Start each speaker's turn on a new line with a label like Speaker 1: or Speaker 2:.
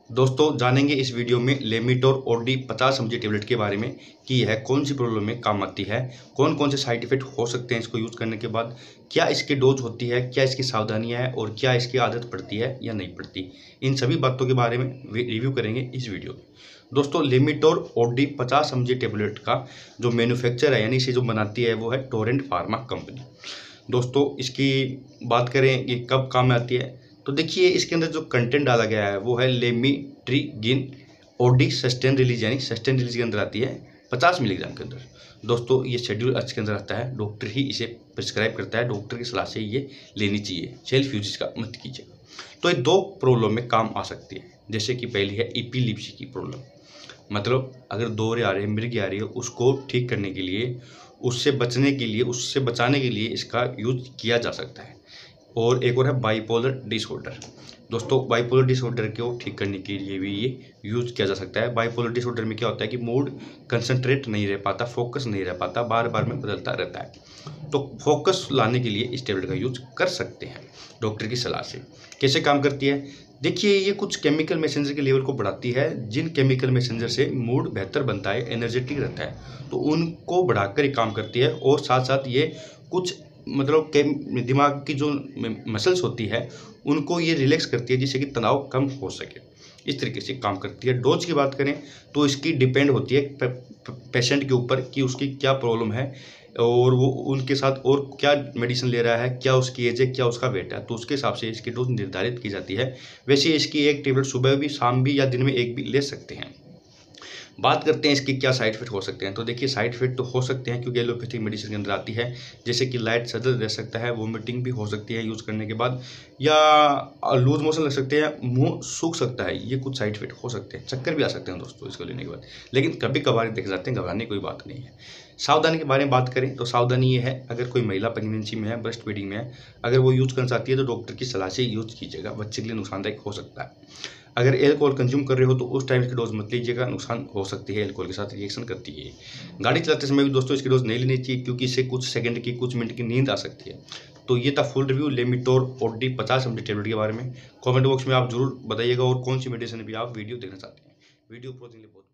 Speaker 1: दोस्तों जानेंगे इस वीडियो में लेमिटोर ओडी 50 mg टेबलेट के बारे में कि यह कौन सी प्रॉब्लम में काम आती है, कौन कौन से साइड इफेक्ट हो सकते हैं इसको यूज़ करने के बाद, क्या इसकी डोज होती है, क्या इसकी सावधानियां हैं और क्या इसकी आदत पड़ती है या नहीं पड़ती। इन सभी बातों के बारे में रिव्यू करेंगे इस वीडियो में। दोस्तों लेमिटोर ओडी 50 mg टेबलेट का जो मैन्युफैक्चर है यानी इसे जो बनाती है वो है टोरेंट फार्मा कंपनी। दोस्तों इसकी बात करें कि कब काम में आती है, तो देखिए इसके अंदर जो कंटेंट डाला गया है वो है लेमिट्रिगिन ओडी सस्टेन रिलीज यानी सस्टेन रिलीज के अंदर आती है 50 मिलीग्राम के अंदर। दोस्तों ये शेड्यूल एच के अंदर आता है, डॉक्टर ही इसे प्रिस्क्राइब करता है, डॉक्टर की सलाह से ये लेनी चाहिए, सेल्फ यूज का मत कीजिएगा। तो ये दो प्रॉब्लम में काम आ सकती है, जैसे कि पहली है एपिलेप्सी की प्रॉब्लम, मतलब अगर दौरे आ रहे हैं, मिर्गी आ रही है, उसको ठीक करने के लिए, उससे बचने के लिए, उससे बचाने के लिए इसका यूज किया जा सकता है। और एक और है बाइपोलर डिसऑर्डर। दोस्तों बाइपोलर डिसऑर्डर को ठीक करने के लिए भी ये यूज किया जा सकता है। बाइपोलर डिसऑर्डर में क्या होता है कि मूड कंसंट्रेट नहीं रह पाता, फोकस नहीं रह पाता, बार बार में बदलता रहता है। तो फोकस लाने के लिए इस टेबलेट का यूज कर सकते हैं डॉक्टर की सलाह से। कैसे काम करती है, देखिए ये कुछ केमिकल मैसेंजर के लेवल को बढ़ाती है। जिन केमिकल मैसेंजर से मूड बेहतर बनता है, एनर्जेटिक रहता है, तो उनको बढ़ाकर ये काम करती है। और साथ साथ ये कुछ मतलब के दिमाग की जो मसल्स होती है उनको ये रिलैक्स करती है, जिससे कि तनाव कम हो सके। इस तरीके से काम करती है। डोज की बात करें तो इसकी डिपेंड होती है पेशेंट के ऊपर कि उसकी क्या प्रॉब्लम है और वो उनके साथ और क्या मेडिसिन ले रहा है, क्या उसकी एज है, क्या उसका वेट है, तो उसके हिसाब से इसकी डोज निर्धारित की जाती है। वैसे इसकी एक टेबलेट सुबह भी, शाम भी या दिन में एक भी ले सकते हैं। बात करते हैं इसके क्या साइड इफेक्ट हो सकते हैं, तो देखिए साइड इफेक्ट तो हो सकते हैं क्योंकि एलोपैथिक मेडिसिन के अंदर आती है, जैसे कि लाइट सर दर्द रह सकता है, वोमिटिंग भी हो सकती है यूज़ करने के बाद, या लूज मोशन लग सकते हैं, मुंह सूख सकता है, ये कुछ साइड इफेक्ट हो सकते हैं। चक्कर भी आ सकते हैं दोस्तों इसको लेने के बाद, लेकिन कभी कभार देखे जाते हैं, घबराने की कोई बात नहीं है। सावधानी के बारे में बात करें तो सावधानी ये है, अगर कोई महिला प्रेगनेंसी में है, ब्रेस्ट फीडिंग में है, अगर वो यूज़ करना चाहती है तो डॉक्टर की सलाह से यूज़ कीजिएगा, बच्चे के लिए नुकसानदायक हो सकता है। अगर एल्कोहल कंज्यूम कर रहे हो तो उस टाइम इसकी डोज मत लीजिएगा, नुकसान हो सकती है, एल्कोहल के साथ रिएक्शन करती है। गाड़ी चलाते समय भी दोस्तों इसकी डोज नहीं लेनी चाहिए क्योंकि इससे कुछ सेकंड की, कुछ मिनट की नींद आ सकती है। तो ये था full review Lamitor OD 50 mg tablet के बारे में। कमेंट बॉक्स में आप जरूर बताइएगा और कौन सी मेडिसिन भी आप वीडियो देखना चाहते हैं। वीडियो बहुत